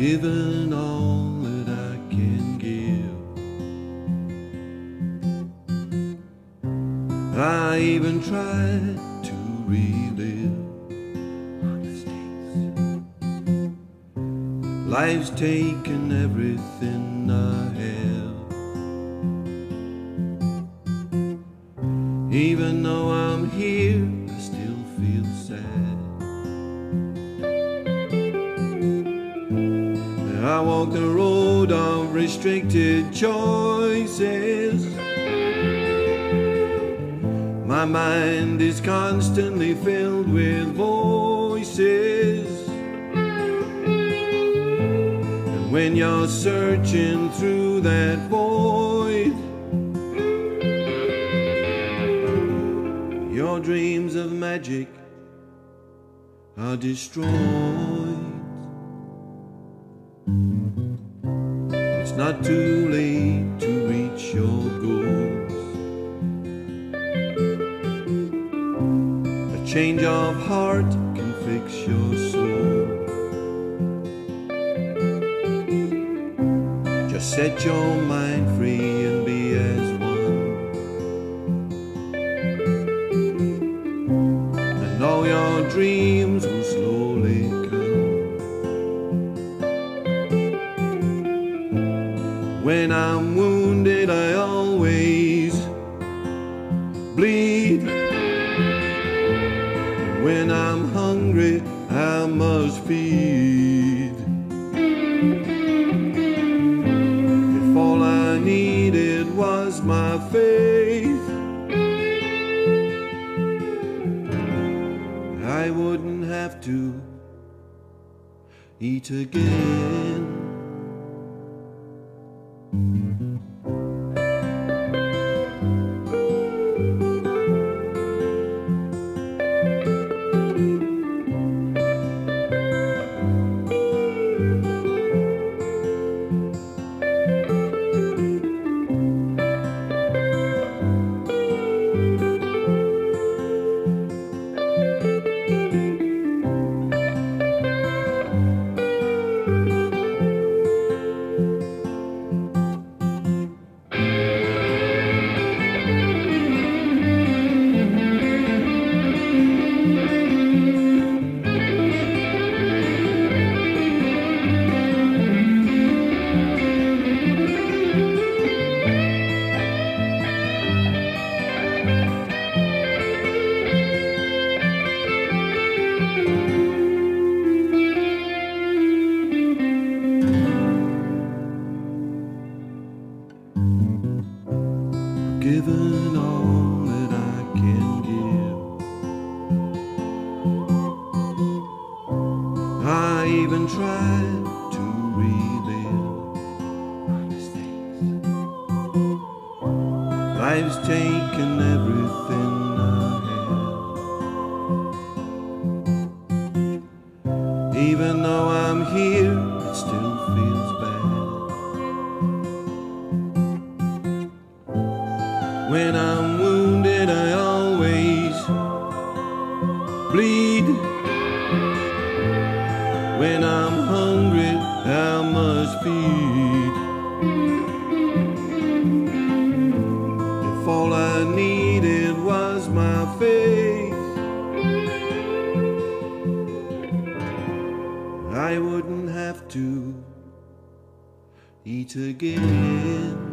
given all that I can give. I even tried to relive life's taken everything I have. Even though I'm here, I still feel sad. I walk the road of restricted choices. My mind is constantly filled with voices. And when you're searching through that void, your dreams of magic are destroyed. It's not too late to reach your goals. A change of heart can fix your soul. Just set your mind free and be as one, and all your dreams will slowly come. When I'm wounded, I always bleed. When I'm hungry, I must feed. If all I needed was my faith, I wouldn't have to eat again. Given all that I can give. I even tried to relive life's taken everything I have. Even though I'm here, it still feels bad. When I'm wounded, I always bleed. When I'm hungry, I must feed. If all I needed was my faith, I wouldn't have to eat again.